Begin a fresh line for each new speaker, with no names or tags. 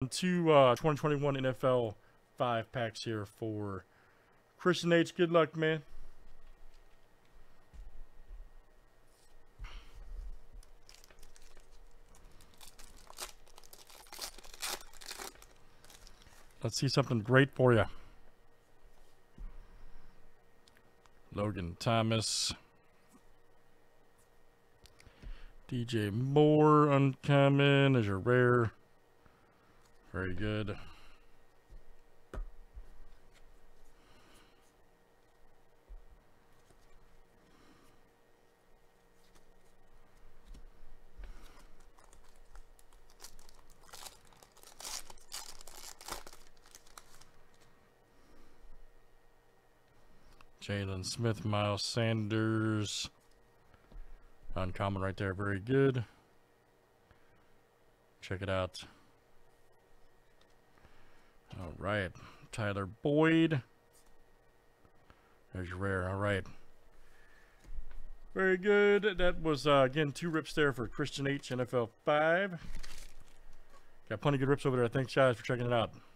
2 2021 NFL 5 packs here for Christian H. Good luck, man. Let's see something great for you. Logan Thomas. DJ Moore, uncommon, is your rare. Very good. Jalen Smith, Miles Sanders. Uncommon right there. Very good. Check it out. All right. Tyler Boyd. There's your rare. All right. Very good. That was, again, 2 rips there for Christian H. NFL 5. Got plenty of good rips over there. Thanks, guys, for checking it out.